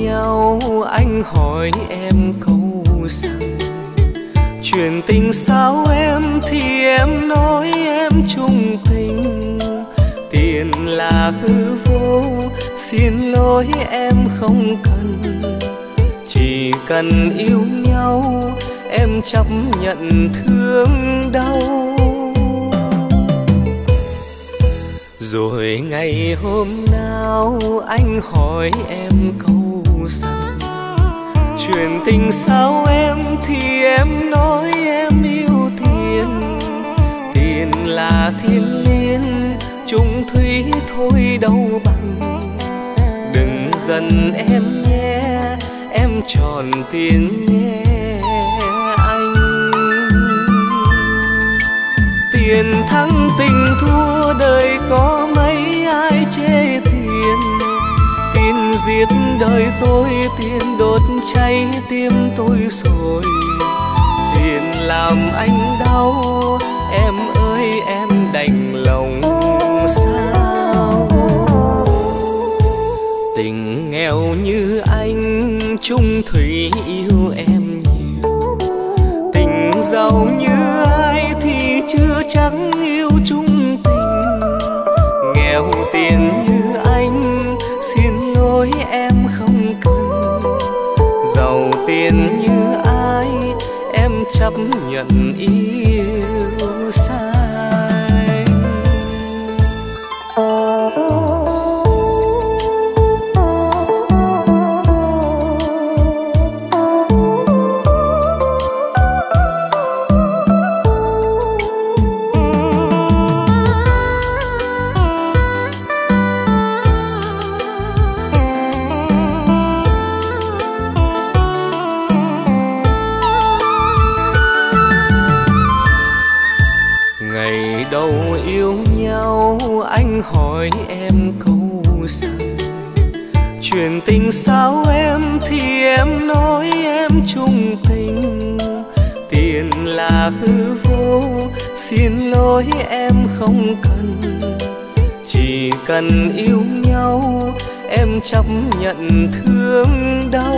nhau anh hỏi em câu rằng chuyện tình sao em thì em nói em chung tình. Tiền là hư vô, xin lỗi em không cần. Chỉ cần yêu nhau em chấp nhận thương đau. Rồi ngày hôm nào anh hỏi em câu rằng chuyện tình sao em thì em nói em yêu tiền. Tiền là thiên liên, chung thủy thôi đâu bằng. Đừng giận em nhé, em tròn tiền nhé anh. Tiền thắng tình thua đời có mấy ai chê tiền. Tiền giết đời tôi, tiền đốt cháy tim tôi rồi. Tiền làm anh đau, em ơi em đành lòng sao. Tình nghèo như anh chung thủy yêu em nhiều. Tình giàu như ai thì chưa chắc yêu chung tình. Nghèo tiền như anh xin lỗi em không cần. Giàu tiền như ai em chấp nhận yêu sai. Đầu yêu nhau anh hỏi em câu rằng chuyện tình sao em thì em nói em chung tình. Tiền là hư vô, xin lỗi em không cần. Chỉ cần yêu nhau em chấp nhận thương đau.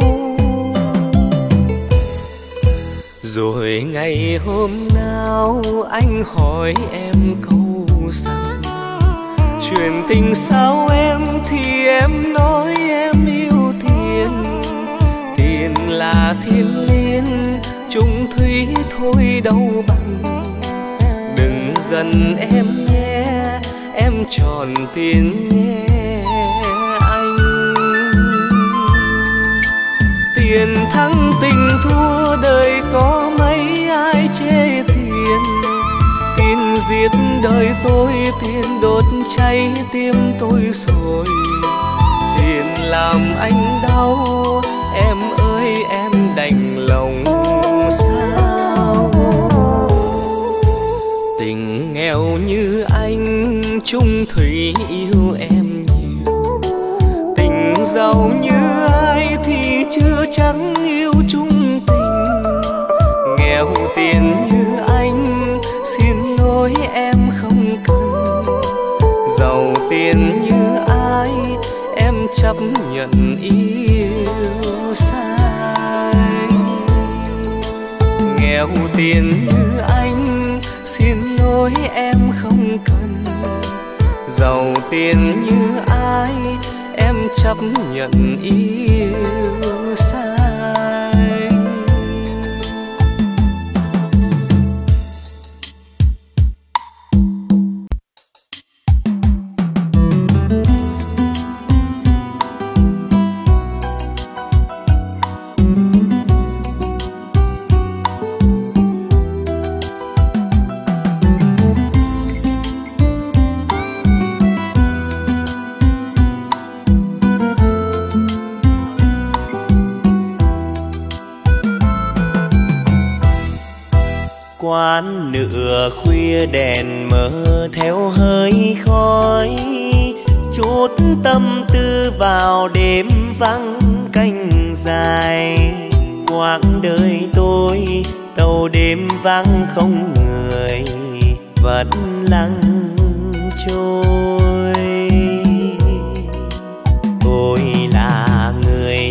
Rồi ngày hôm nào anh hỏi em câu rằng chuyện tình sao em thì em nói em yêu tiền. Tiền là thiên liên, chung thủy thôi đâu bằng. Đừng giận em nhé, em tròn tiền nhé anh. Tiền thắng tình thua đời có mấy ai chê tiền. Tiền giết đời tôi, tiền đốt cháy tim tôi rồi. Tiền làm anh đau, em ơi em đành lòng sao. Tình nghèo như anh chung thủy yêu em nhiều. Tình giàu như ai thì chưa chắc yêu chung tình. Nghèo tiền như anh xin lỗi em không cần. Giàu tiền như ai em chấp nhận yêu sai. Nghèo tiền như anh xin lỗi em không cần. Giàu tiền như ai em chấp nhận yêu sai. Quán nửa khuya đèn mờ theo hơi khói, chút tâm tư vào đêm vắng canh dài. Quãng đời tôi tàu đêm vắng không người, vẫn lặng trôi. Tôi là người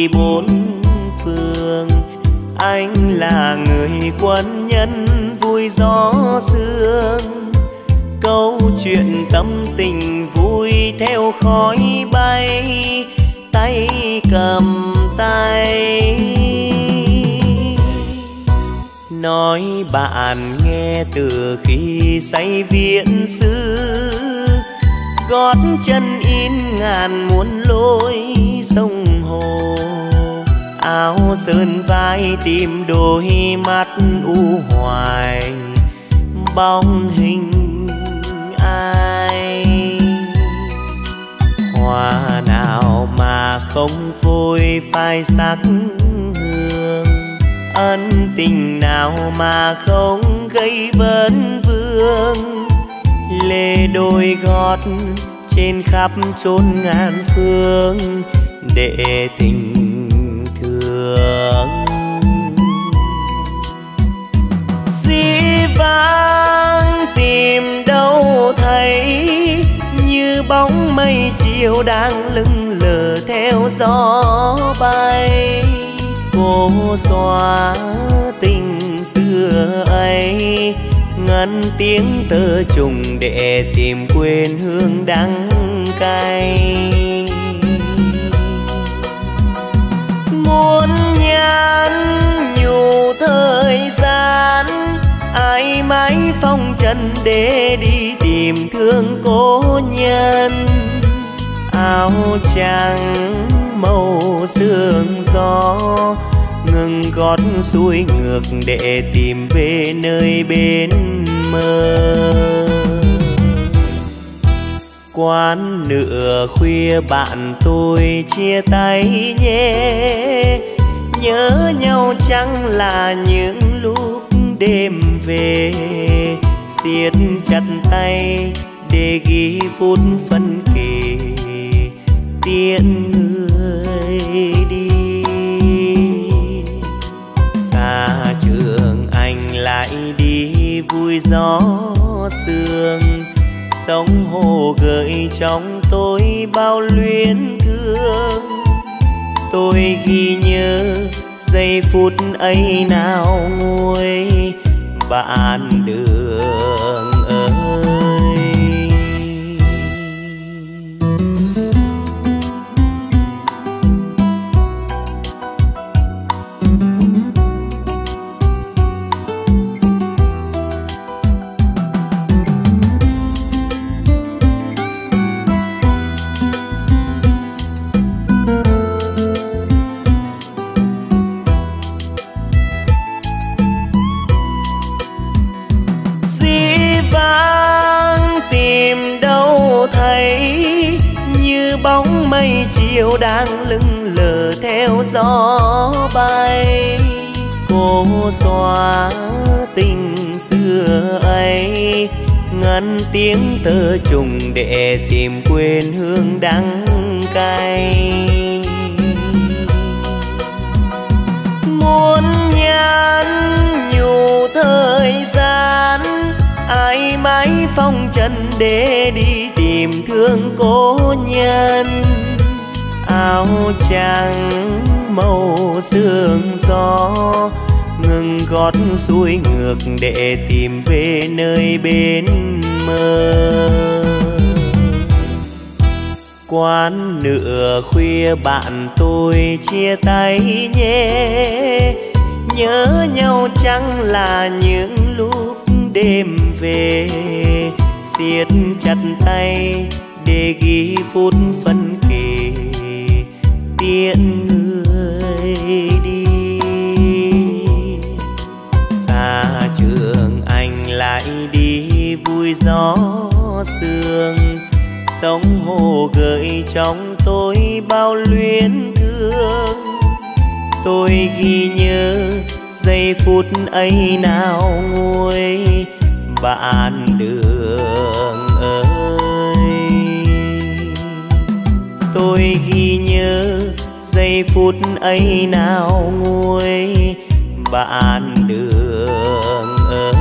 đi bốn phương. Anh là người quân nhân vui gió sương, câu chuyện tâm tình vui theo khói bay, tay cầm tay. Nói bạn nghe từ khi say viễn xứ, gót chân in ngàn muôn lối sông hồ. Áo sơn vai tìm đôi mắt u hoài, bóng hình ai. Hoa nào mà không phôi phai sắc hương, ân tình nào mà không gây vấn vương. Lê đôi gót trên khắp chốn ngàn phương để tình thương. Dĩ vãng tìm đâu thấy, như bóng mây chiều đang lững lờ theo gió bay. Cô xóa tình xưa ấy, ngân tiếng tơ trùng để tìm quên hương đắng cay. Muốn nhắn nhủ thời gian, ai mãi phong trần để đi tìm thương cố nhân. Áo trắng màu sương gió, ngừng gót xuôi ngược để tìm về nơi bên mơ. Quán nửa khuya bạn tôi chia tay nhé, nhớ nhau chẳng là những lúc đêm về. Siết chặt tay để ghi phút phân kỳ, tiễn người đi. Xa trường anh lại đi vui gió sương, sóng hồ gợi trong tôi bao luyến thương. Tôi ghi nhớ giây phút ấy nào nguôi, bạn đường ơi. Bóng mây chiều đang lững lờ theo gió bay. Cô xóa tình xưa ấy, ngân tiếng tơ trùng để tìm quên hương đắng cay. Muốn nhắn nhủ thời gian, ai mãi phong trần để đi tìm thương cố nhân. Áo trắng màu sương gió, ngừng gót xuôi ngược để tìm về nơi bên mơ. Quán nửa khuya bạn tôi chia tay nhé, nhớ nhau chẳng là những lúc đêm về. Siết chặt tay để ghi phút phân kỳ, tiễn người đi. Xa trường anh lại đi vui gió sương, sóng hồ gợi trong tôi bao luyến thương. Tôi ghi nhớ giây phút ấy nào nguôi, bạn đường ơi. Tôi ghi nhớ giây phút ấy nào nguôi, bạn đường ơi.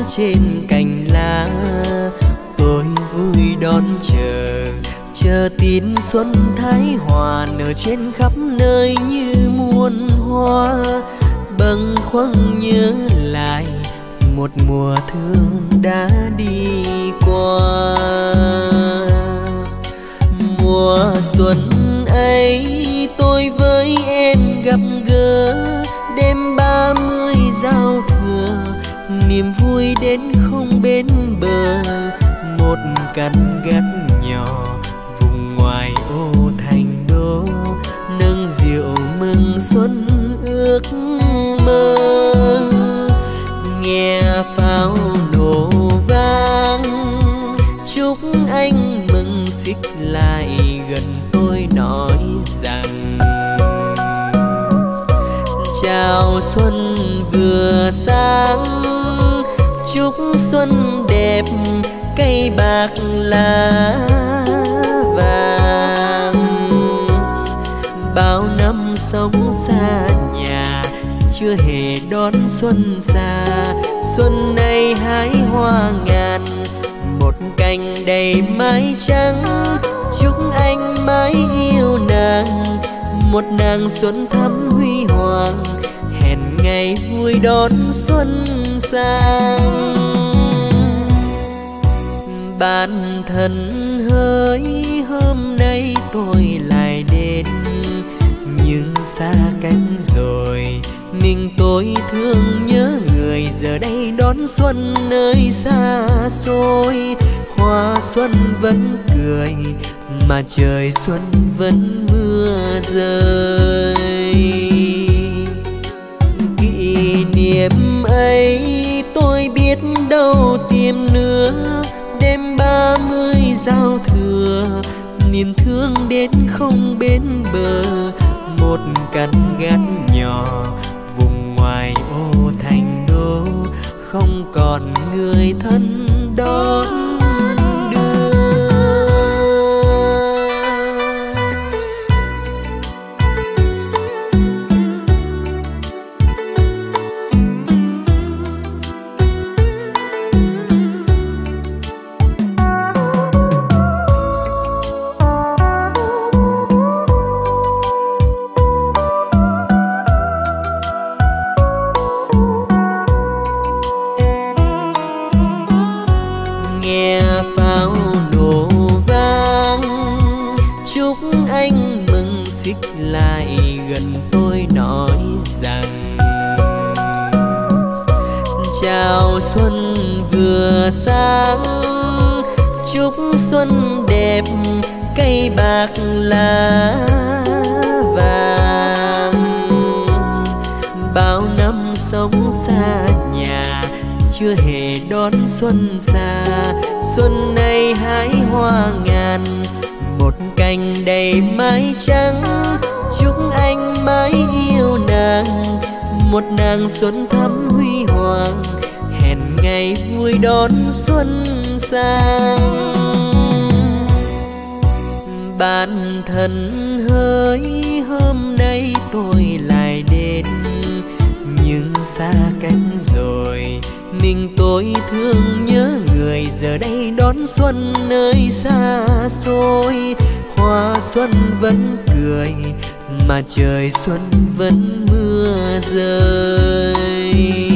trên cành lá. Tôi vui đón chờ tin xuân thái hòa nở trên khắp nơi như muôn hoa. Bâng khuâng nhớ lại một mùa thương đã đi qua. Mùa xuân ấy tôi với em gặp gỡ, đêm 30 giao thừa niềm vui đến không bên bờ. Một căn gác nhỏ vùng ngoài ô Thành Đô, nâng rượu mừng xuân ước mơ. Nghe pháo nổ vang chúc anh mừng, xích lại gần tôi nói rằng chào xuân vừa sáng, chúc xuân đẹp cây bạc lá vàng. Bao năm sống xa nhà chưa hề đón xuân xa, xuân nay hái hoa ngàn một cành đầy mái trắng. Chúc anh mãi yêu nàng, một nàng xuân thắm huy hoàng, hẹn ngày vui đón xuân sang. Bạn thân hỡi hôm nay tôi lại đến, nhưng xa cách rồi mình tôi thương nhớ người. Giờ đây đón xuân nơi xa xôi, hoa xuân vẫn cười mà trời xuân vẫn mưa rơi. Kỷ niệm ấy tôi biết đâu tìm nữa, đêm 30 giao thừa niềm thương đến không bên bờ. Một căn gác nhỏ vùng ngoài ô Thành Đô, không còn người thân đón đưa. Xuân vừa sáng chúc xuân đẹp cây bạc lá vàng. Bao năm sống xa nhà chưa hề đón xuân xa, xuân nay hái hoa ngàn một cành đầy mái trắng. Chúc anh mãi yêu nàng, một nàng xuân thắm huy hoàng, hẹn ngày vui đón xuân sang. Bạn thân hỡi hôm nay tôi lại đến, nhưng xa cách rồi mình tôi thương nhớ người. Giờ đây đón xuân nơi xa xôi, hoa xuân vẫn cười mà trời xuân vẫn mưa rơi.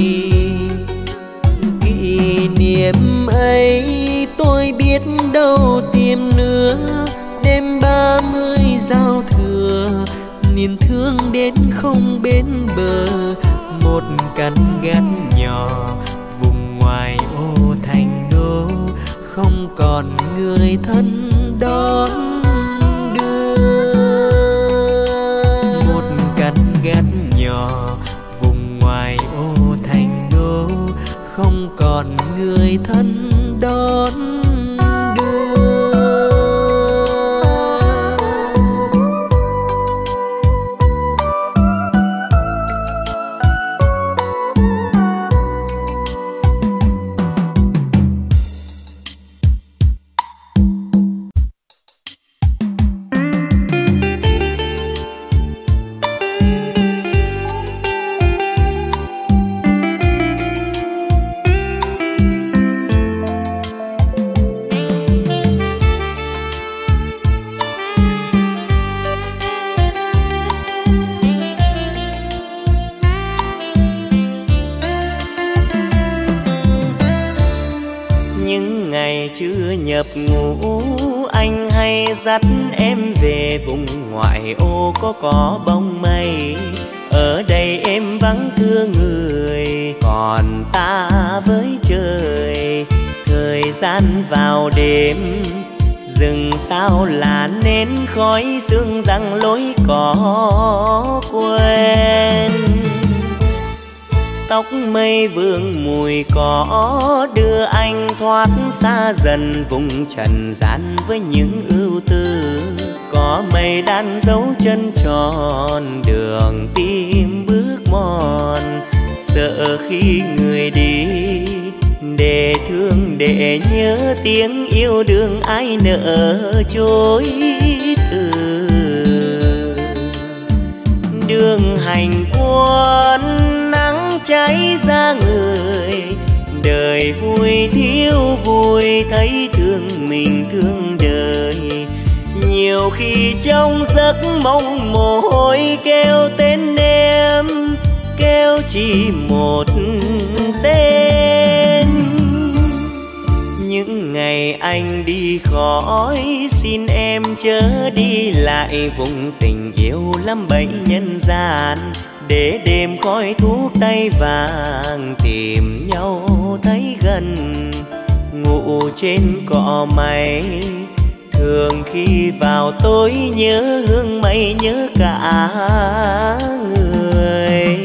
Kỷ niệm ấy tôi biết đâu tìm nữa, đêm 30 giao thừa niềm thương đến không bên bờ. Một căn gác nhỏ vùng ngoài ô Thành Đô, không còn người thân đón đưa. Một căn gác nhỏ vùng ngoài ô Thành Đô, không còn người thân đón đưa. ngày chưa nhập ngũ, anh hay dắt em về vùng ngoại ô có bóng mây. Ở đây em vắng thương người, còn ta với trời. Thời gian vào đêm, rừng sao là nến khói sương răng lối cỏ quen. Tóc mây vương mùi cỏ đưa anh thoát xa dần vùng trần gian với những ưu tư. Có mây đan dấu chân tròn đường tim bước mòn. Sợ khi người đi để thương để nhớ tiếng yêu đương ai nỡ chối từ. Đường hành quân nắng cháy ra người, đời vui thiếu vui thấy thương mình thương đời. Nhiều khi trong giấc mong mồ hôi kêu tên em, kêu chỉ một tên. Những ngày anh đi khỏi xin em chớ đi lại vùng tình yêu lắm bấy nhân gian. Để đêm khói thuốc tay vàng tìm nhau thấy gần. Ngủ trên cỏ mây thường khi vào tối nhớ hương mây nhớ cả người.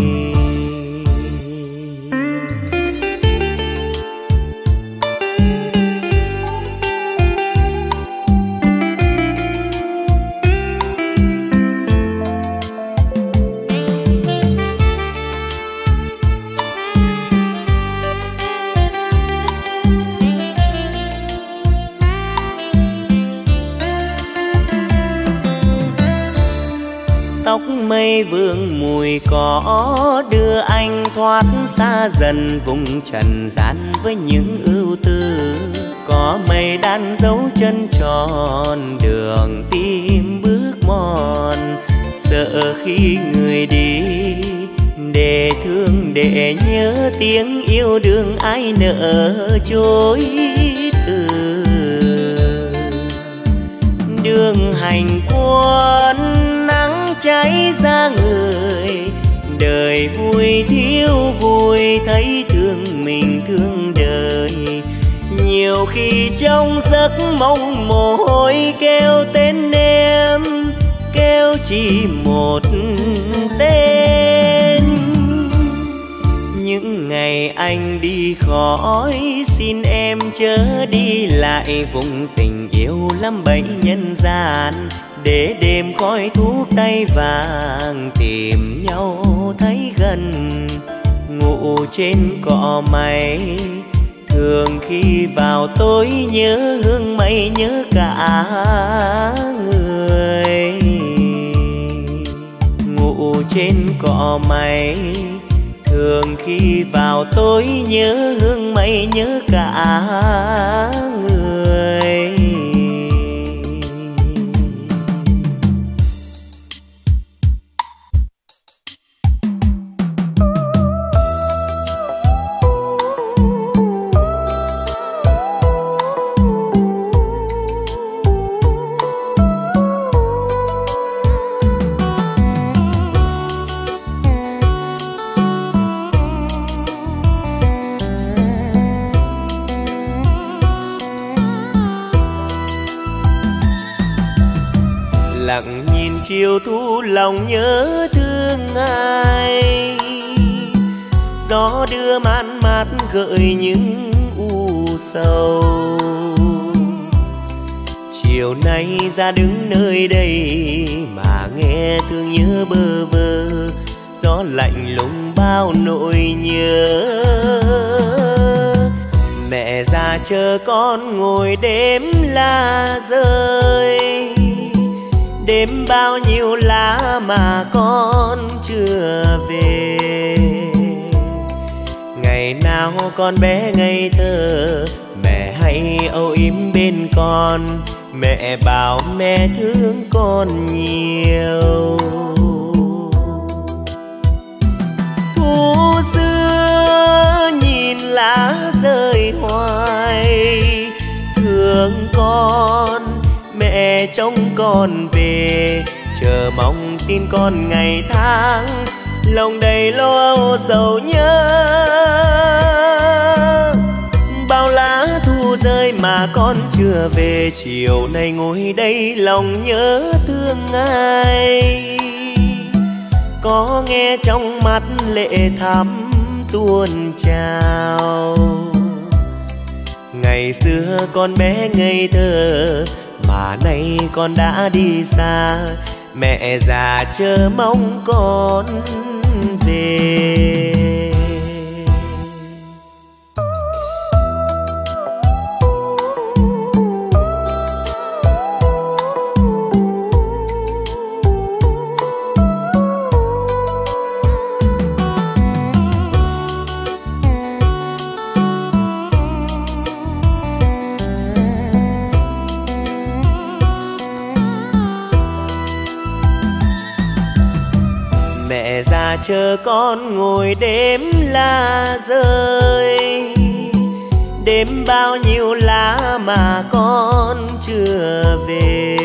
Tóc mây vương mùi cỏ đưa anh thoát xa dần vùng trần gian với những ưu tư. Có mây đan dấu chân tròn đường tim bước mòn. Sợ khi người đi để thương để nhớ tiếng yêu đương ai nỡ chối từ. Đường hành quân nắng cháy ra người, đời vui thiếu vui thấy thương mình thương đời. Nhiều khi trong giấc mong mồ hôi kêu tên em, kêu chỉ một tên. Những ngày anh đi khỏi xin em chớ đi lại vùng tình yêu lắm bấy nhân gian. Để đêm khói thuốc tay vàng tìm nhau thấy gần. Ngủ trên cỏ mây thường khi vào tối nhớ hương mây nhớ cả người. Ngủ trên cỏ mây thường khi vào tối nhớ hương mây nhớ cả người. Lặng nhìn chiều thu lòng nhớ thương ai. Gió đưa man mát gợi những u sầu. Chiều nay ra đứng nơi đây mà nghe thương nhớ bơ vơ. Gió lạnh lùng bao nỗi nhớ. Mẹ già chờ con ngồi đếm lá rơi. Đêm bao nhiêu lá mà con chưa về. Ngày nào con bé ngây thơ, mẹ hay âu yếm bên con. Mẹ bảo mẹ thương con nhiều. Thu xưa nhìn lá rơi hoài, con về, chờ mong tin con ngày tháng, lòng đầy lo âu sầu nhớ. Bao lá thu rơi mà con chưa về, chiều nay ngồi đây lòng nhớ thương ai. Có nghe trong mắt lệ thắm tuôn trào. Ngày xưa con bé ngây thơ mà nay con đã đi xa, mẹ già chờ mong con về. Mẹ già chờ con ngồi đêm lá rơi, đêm bao nhiêu lá mà con chưa về.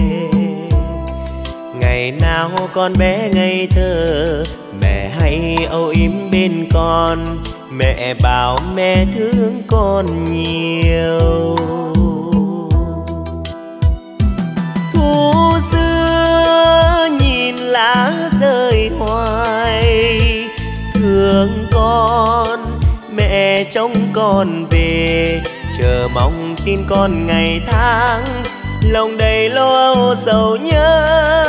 Ngày nào con bé ngây thơ, mẹ hay âu yếm bên con, mẹ bảo mẹ thương con nhiều. Thu xưa nhìn lá rơi hoài, thương con mẹ trông con về, chờ mong tin con ngày tháng, lòng đầy lo âu sầu nhớ.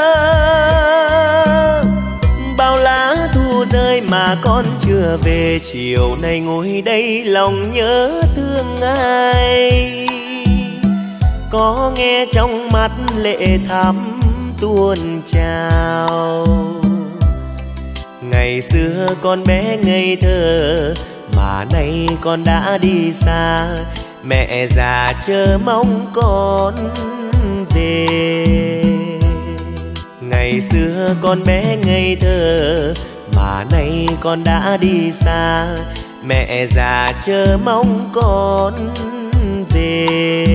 Bao lá thu rơi mà con chưa về, chiều nay ngồi đây lòng nhớ thương ai. Có nghe trong mắt lệ thắm tuôn trào. Ngày xưa con bé ngây thơ mà nay con đã đi xa, mẹ già chờ mong con về. Ngày xưa con bé ngây thơ mà nay con đã đi xa, mẹ già chờ mong con về.